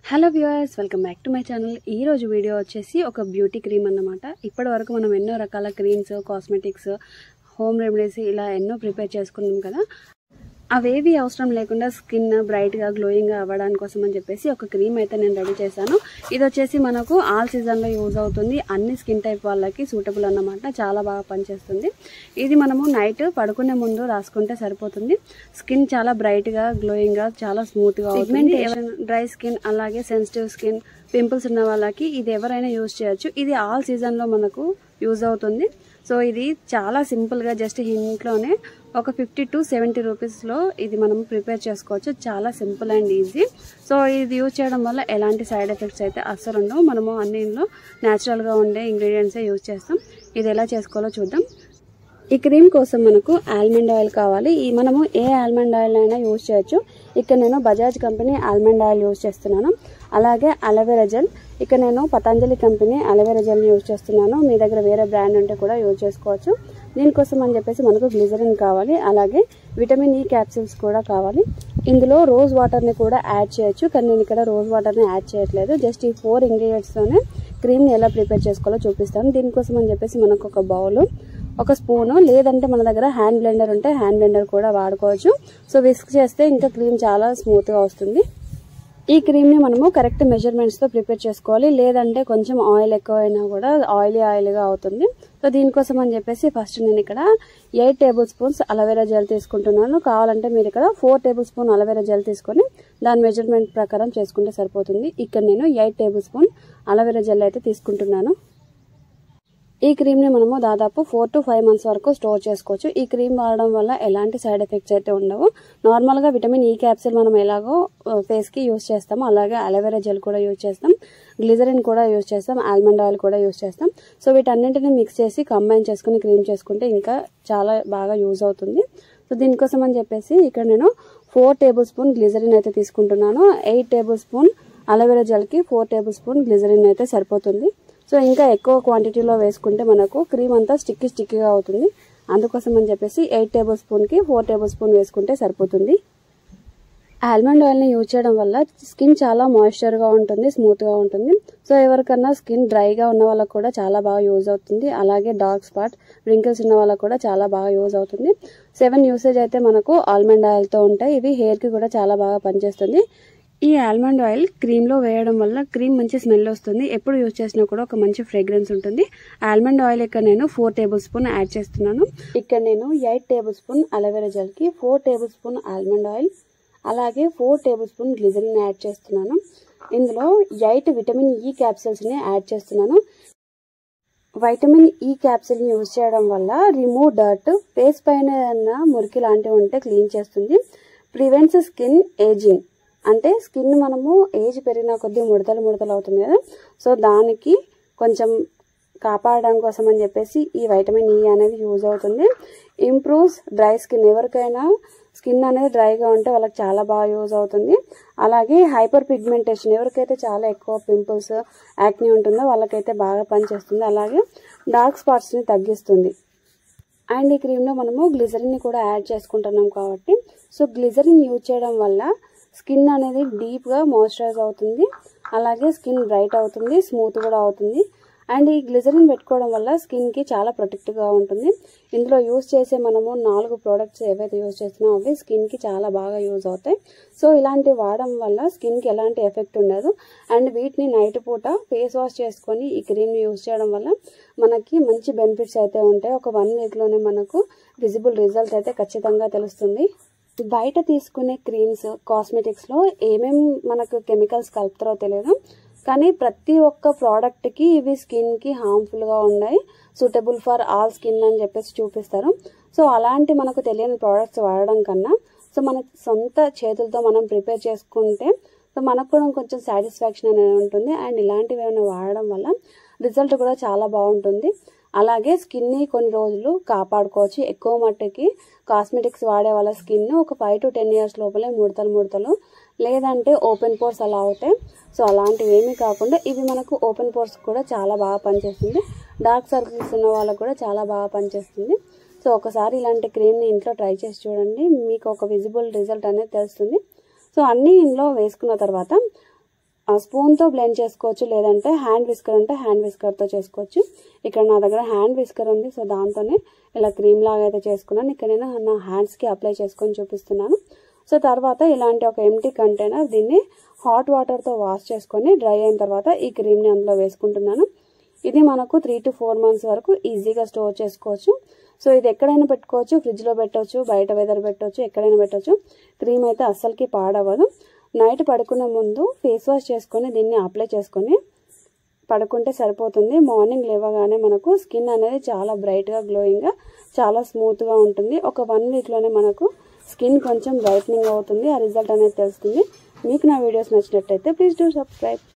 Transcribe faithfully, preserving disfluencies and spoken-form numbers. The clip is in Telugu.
Hello viewers, welcome back to my channel. ఈ రోజు వీడియో వచ్చేసి ఒక బ్యూటీ క్రీమ్ అన్నమాట. ఇప్పటి వరకు మనం ఎన్నో రకాల క్రీమ్స్, కాస్మెటిక్స్, హోమ్ రెమెడీస్ ఇలా ఎన్నో ప్రిపేర్ చేసుకున్నాం కదా. అవేవి అవసరం లేకుండా స్కిన్ బ్రైట్గా గ్లోయింగ్గా అవ్వడానికి కోసం అని చెప్పేసి ఒక క్రీమ్ అయితే నేను రెడీ చేశాను. ఇది వచ్చేసి మనకు ఆల్ సీజన్లో యూజ్ అవుతుంది. అన్ని స్కిన్ టైప్ వాళ్ళకి సూటబుల్ అన్నమాట. చాలా బాగా పనిచేస్తుంది. ఇది మనము నైట్ పడుకునే ముందు రాసుకుంటే సరిపోతుంది. స్కిన్ చాలా బ్రైట్గా గ్లోయింగ్గా చాలా స్మూత్గా అవుతుంది. ఎవరైనా డ్రై స్కిన్, అలాగే సెన్సిటివ్ స్కిన్, పింపుల్స్ ఉన్న వాళ్ళకి ఇది ఎవరైనా యూజ్ చేయొచ్చు. ఇది ఆల్ సీజన్లో మనకు యూజ్ అవుతుంది. సో ఇది చాలా సింపుల్గా జస్ట్ ఇంట్లోనే ఒక ఫిఫ్టీ టు సెవెంటీ రూపీస్లో ఇది మనం ప్రిపేర్ చేసుకోవచ్చు. చాలా సింపుల్ అండ్ ఈజీ. సో ఇది యూజ్ చేయడం వల్ల ఎలాంటి సైడ్ ఎఫెక్ట్స్ అయితే అస్సలు ఉండవు. మనము అన్నింట్లో న్యాచురల్గా ఉండే ఇంగ్రీడియంట్సే యూజ్ చేస్తాం. ఇది ఎలా చేసుకోవాలో చూద్దాం. ఈ క్రీమ్ కోసం మనకు ఆల్మండ్ ఆయిల్ కావాలి. ఈ మనము ఏ ఆల్మండ్ ఆయిల్ అయినా యూజ్ చేయొచ్చు. ఇక్కడ నేను Bajaj company almond oil use చేస్తున్నాను. అలాగే అలోవెరా జెల్, ఇక్కడ నేను పతంజలి కంపెనీ అలోవెరా జెల్ని యూజ్ చేస్తున్నాను. మీ దగ్గర వేరే బ్రాండ్ ఉంటే కూడా యూజ్ చేసుకోవచ్చు. దీనికోసం అని చెప్పేసి మనకు గ్లిజరిన్ కావాలి. అలాగే విటమిన్ ఈ క్యాప్సిల్స్ కూడా కావాలి. ఇందులో రోజ్ వాటర్ని కూడా యాడ్ చేయొచ్చు, కానీ నేను ఇక్కడ రోజ్ వాటర్ని యాడ్ చేయట్లేదు. జస్ట్ ఈ ఫోర్ ఇంగ్రీడియంట్స్తోనే క్రీమ్ని ఎలా ప్రిపేర్ చేసుకోవాలో చూపిస్తాను. దీనికోసం అని చెప్పేసి మనకు ఒక బౌల్, ఒక స్పూను, లేదంటే మన దగ్గర హ్యాండ్ బ్లెండర్ ఉంటే హ్యాండ్ బ్లెండర్ కూడా వాడుకోవచ్చు. సో విస్క్ చేస్తే ఇంకా క్రీమ్ చాలా స్మూత్గా వస్తుంది. ఈ క్రీమ్ని మనము కరెక్ట్ మెజర్మెంట్స్తో ప్రిపేర్ చేసుకోవాలి. లేదంటే కొంచెం ఆయిల్ ఎక్కువ అయినా కూడా ఆయిలీ ఆయిల్గా అవుతుంది. సో దీనికోసం అని చెప్పేసి ఫస్ట్ నేను ఇక్కడ eight tablespoons aloe vera gel తీసుకుంటున్నాను. కావాలంటే మీరు ఇక్కడ four tablespoon aloe vera gel తీసుకొని దాని మెజర్మెంట్ ప్రకారం చేసుకుంటే సరిపోతుంది. ఇక్కడ నేను eight tablespoon aloe vera gel అయితే తీసుకుంటున్నాను. ఈ క్రీమ్ని మనము దాదాపు ఫోర్ టు ఫైవ్ మంత్స్ వరకు స్టోర్ చేసుకోవచ్చు. ఈ క్రీమ్ వాడడం వల్ల ఎలాంటి సైడ్ ఎఫెక్ట్స్ అయితే ఉండవు. నార్మల్గా విటమిన్ ఈ క్యాప్సిల్ మనం ఎలాగో ఫేస్కి యూజ్ చేస్తాము, అలాగే అలోవెరా జెల్ కూడా యూజ్ చేస్తాం, గ్లిజరిన్ కూడా యూజ్ చేస్తాం, ఆల్మండ్ ఆయిల్ కూడా యూజ్ చేస్తాం. సో వీటన్నింటినీ మిక్స్ చేసి కంబైన్ చేసుకుని క్రీమ్ చేసుకుంటే ఇంకా చాలా బాగా యూజ్ అవుతుంది. సో దీనికోసం అని చెప్పేసి ఇక్కడ నేను ఫోర్ టేబుల్ స్పూన్ గ్లిజరిన్ అయితే తీసుకుంటున్నాను. ఎయిట్ టేబుల్ స్పూన్ అలోవెరా జెల్కి ఫోర్ టేబుల్ స్పూన్ గ్లిజరిన్ అయితే సరిపోతుంది. సో ఇంకా ఎక్కువ క్వాంటిటీలో వేసుకుంటే మనకు క్రీమ్ అంతా స్టిక్కీ స్టిక్కీగా అవుతుంది. అందుకోసం అని చెప్పేసి ఎయిట్ టేబుల్ స్పూన్కి ఫోర్ టేబుల్ స్పూన్ వేసుకుంటే సరిపోతుంది. ఆల్మండ్ ఆయిల్ని యూజ్ చేయడం వల్ల స్కిన్ చాలా మాయిశ్చర్గా ఉంటుంది, స్మూత్గా ఉంటుంది. సో ఎవరికన్నా స్కిన్ డ్రైగా ఉన్న వాళ్ళకు కూడా చాలా బాగా యూజ్ అవుతుంది. అలాగే డార్క్ స్పాట్, రింకిల్స్ ఉన్న వాళ్ళకు కూడా చాలా బాగా యూజ్ అవుతుంది. సెవెన్ యూసేజ్ అయితే మనకు ఆల్మండ్ ఆయిల్తో ఉంటాయి. ఇవి హెయిర్కి కూడా చాలా బాగా పనిచేస్తుంది. ఈ ఆల్మండ్ ఆయిల్ క్రీమ్లో వేయడం వల్ల క్రీమ్ మంచి స్మెల్ వస్తుంది. ఎప్పుడు యూజ్ చేసినా కూడా ఒక మంచి ఫ్రేగ్రెన్స్ ఉంటుంది. ఆల్మండ్ ఆయిల్ ఇక్కడ నేను ఫోర్ టేబుల్ స్పూన్ యాడ్ చేస్తున్నాను. ఇక్కడ నేను ఎయిట్ టేబుల్ స్పూన్ అలోవెరా జెల్కి four tablespoon almond oil, అలాగే four tablespoon glycerin add చేస్తున్నాను. ఇందులో ఎయిట్ విటమిన్ ఈ క్యాప్సిల్స్ని యాడ్ చేస్తున్నాను. వైటమిన్ ఈ క్యాప్సిల్ని యూజ్ చేయడం వల్ల రిమూవ్ డర్ట్, ఫేస్ పైన ఏదైనా మురికి లాంటివి ఉంటే క్లీన్ చేస్తుంది. ప్రివెంట్స్ స్కిన్ ఏజింగ్, అంటే స్కిన్ మనము ఏజ్ పెరిగిన కొద్దీ ముడతలు ముడతలు అవుతుంది కదా. సో దానికి కొంచెం కాపాడడం కోసం అని చెప్పేసి ఈ వైటమిన్ ఈ అనేది యూజ్ అవుతుంది. ఇంప్రూవ్స్ డ్రై స్కిన్, ఎవరికైనా స్కిన్ అనేది డ్రైగా ఉంటే వాళ్ళకి చాలా బాగా యూజ్ అవుతుంది. అలాగే హైపర్ పిగ్మెంటేషన్, ఎవరికైతే చాలా ఎక్కువ పింపుల్స్, యాక్ని ఉంటుందో వాళ్ళకైతే బాగా పనిచేస్తుంది. అలాగే డార్క్ స్పాట్స్ని తగ్గిస్తుంది. అండ్ ఈ క్రీమ్లో మనము గ్లిజరిన్ని కూడా యాడ్ చేసుకుంటున్నాం కాబట్టి సో గ్లిజరిన్ యూజ్ చేయడం వల్ల స్కిన్ అనేది డీప్గా మాయిశ్చరైజ్ అవుతుంది. అలాగే స్కిన్ బ్రైట్ అవుతుంది, స్మూత్ కూడా అవుతుంది. అండ్ ఈ గ్లిజరిన్ పెట్టుకోవడం వల్ల స్కిన్కి చాలా ప్రొటెక్ట్గా ఉంటుంది. ఇందులో యూజ్ చేసే మనము నాలుగు ప్రోడక్ట్స్ ఏవైతే యూజ్ చేస్తున్నామో అవి స్కిన్కి చాలా బాగా యూజ్ అవుతాయి. సో ఇలాంటివి వాడడం వల్ల స్కిన్కి ఎలాంటి ఎఫెక్ట్ ఉండదు. అండ్ వీటిని నైట్ పూట ఫేస్ వాష్ చేసుకొని ఈ క్రీమ్ని యూజ్ చేయడం వల్ల మనకి మంచి బెనిఫిట్స్ అయితే ఉంటాయి. ఒక వన్ వీక్లోనే మనకు విజిబుల్ రిజల్ట్ అయితే ఖచ్చితంగా తెలుస్తుంది. బయట తీసుకునే క్రీమ్స్, కాస్మెటిక్స్లో ఏమేమి మనకు కెమికల్స్ కలుపుతారో తెలియదు, కానీ ప్రతి ఒక్క ప్రోడక్ట్కి ఇవి స్కిన్కి హార్మ్ఫుల్గా ఉన్నాయి, సూటబుల్ ఫర్ ఆల్ స్కిన్ అని చెప్పేసి చూపిస్తారు. సో అలాంటి మనకు తెలియని ప్రోడక్ట్స్ వాడడం కన్నా సో మన సొంత చేతులతో మనం ప్రిపేర్ చేసుకుంటే సో మనకు కూడా కొంచెం సాటిస్ఫాక్షన్ అనేది ఉంటుంది. అండ్ ఇలాంటివి ఏమైనా వాడడం వల్ల రిజల్ట్ కూడా చాలా బాగుంటుంది. అలాగే స్కిన్ని కొన్ని రోజులు కాపాడుకోవచ్చు. ఎక్కువ మట్టుకి కాస్మెటిక్స్ వాడే వాళ్ళ స్కిన్ ఒక ఫైవ్ టు టెన్ ఇయర్స్ లోపలే ముడతలు ముడతలు లేదంటే ఓపెన్ పోర్స్ అలా అవుతాయి. సో అలాంటివి ఏమీ కాకుండా ఇవి మనకు ఓపెన్ పోర్స్ కూడా చాలా బాగా పనిచేస్తుంది. డార్క్ సర్కిల్స్ ఉన్న వాళ్ళకు కూడా చాలా బాగా పనిచేస్తుంది. సో ఒకసారి ఇలాంటి క్రీమ్ని ఇంట్లో ట్రై చేసి చూడండి, మీకు ఒక విజిబుల్ రిజల్ట్ అనేది తెలుస్తుంది. సో అన్నీ ఇంట్లో వేసుకున్న తర్వాత స్పూన్తో బ్లెండ్ చేసుకోవచ్చు, లేదంటే హ్యాండ్ విస్కర్ ఉంటే హ్యాండ్ విస్కర్తో చేసుకోవచ్చు. ఇక్కడ నా దగ్గర హ్యాండ్ విస్కర్ ఉంది, సో దాంతోనే ఇలా క్రీమ్ లాగా అయితే చేసుకున్నాను. ఇక్కడ నేను నా హ్యాండ్స్కి అప్లై చేసుకొని చూపిస్తున్నాను. సో తర్వాత ఇలాంటి ఒక ఎంటీ కంటైనర్, దీన్ని హాట్ వాటర్తో వాష్ చేసుకొని డ్రై అయిన తర్వాత ఈ క్రీమ్ని అందులో వేసుకుంటున్నాను. ఇది మనకు త్రీ టు ఫోర్ మంత్స్ వరకు ఈజీగా స్టోర్ చేసుకోవచ్చు. సో ఇది ఎక్కడైనా పెట్టుకోవచ్చు, ఫ్రిడ్జ్లో పెట్టవచ్చు, బయట వెదర్ పెట్టవచ్చు, ఎక్కడైనా పెట్టవచ్చు. క్రీమ్ అయితే అస్సలకి పాడవదు. నైట్ పడుకునే ముందు ఫేస్ వాష్ చేసుకొని దీన్ని అప్లై చేసుకొని పడుకుంటే సరిపోతుంది. మార్నింగ్ లేవగానే మనకు స్కిన్ అనేది చాలా బ్రైట్గా, గ్లోయింగ్గా, చాలా స్మూత్గా ఉంటుంది. ఒక వన్ వీక్లోనే మనకు స్కిన్ కొంచెం బ్రైట్నింగ్ అవుతుంది. ఆ రిజల్ట్ అనేది తెలుస్తుంది. మీకు నా వీడియోస్ నచ్చినట్టయితే ప్లీజ్ డూ సబ్స్క్రైబ్.